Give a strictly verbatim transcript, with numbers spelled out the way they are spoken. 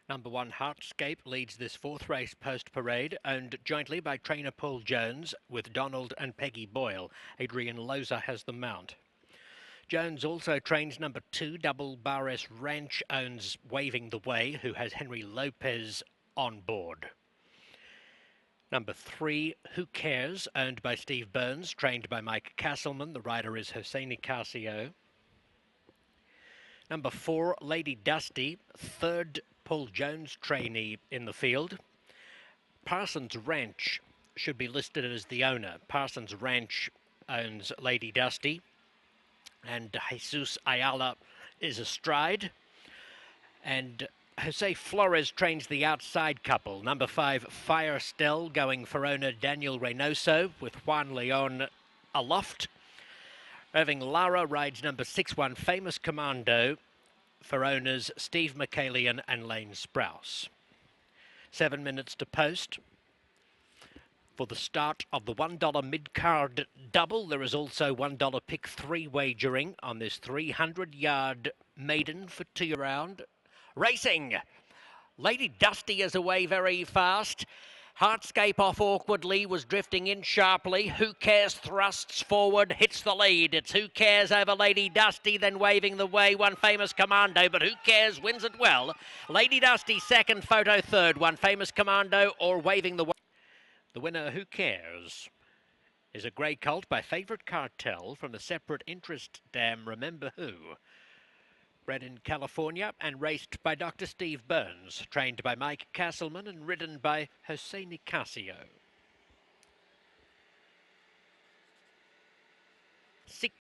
Number one, Heartscape leads this fourth race post-parade, owned jointly by trainer Paul Jones with Donald and Peggy Boyle. Adrian Loza has the mount. Jones also trains number two, Double Barres Ranch, owns Waving the Way, who has Henry Lopez on board. Number three, Who Cares, owned by Steve Burns, trained by Mike Castleman. The rider is Jose Nicasio. Number four, Lady Dusty, third Paul Jones trainee in the field. Parsons Ranch should be listed as the owner. Parsons Ranch owns Lady Dusty, and Jesus Ayala is astride. And Jose Flores trains the outside couple. Number five, Fire Stell, going for owner Daniel Reynoso with Juan Leon aloft. Irving Lara rides number six, One Famous Commando, for owners Steve McCallion and Lane Sprouse. Seven minutes to post. For the start of the one dollar mid-card double, there is also one dollar pick three wagering on this three hundred yard maiden for two round. Racing! Lady Dusty is away very fast. Heartscape off awkwardly, was drifting in sharply. Who Cares thrusts forward, hits the lead. It's Who Cares over Lady Dusty, then Waving the Way, One Famous Commando, but Who Cares wins it well. Lady Dusty second, Photo third, One Famous Commando or Waving the Way. The winner, Who Cares, is a grey colt by Favourite Cartel from the separate interest dam Remember Who. Bred in California and raced by Doctor Steve Burns, trained by Mike Castleman and ridden by Jose Nicasio. Six